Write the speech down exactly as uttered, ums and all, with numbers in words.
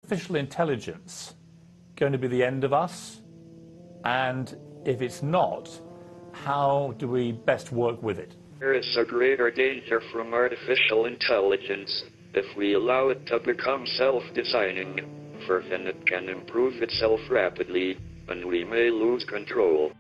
artificial intelligence going to be the end of us? And if it's not, how do we best work with it? There is a greater danger from artificial intelligence if we allow it to become self-designing, for then it can improve itself rapidly, and we may lose control.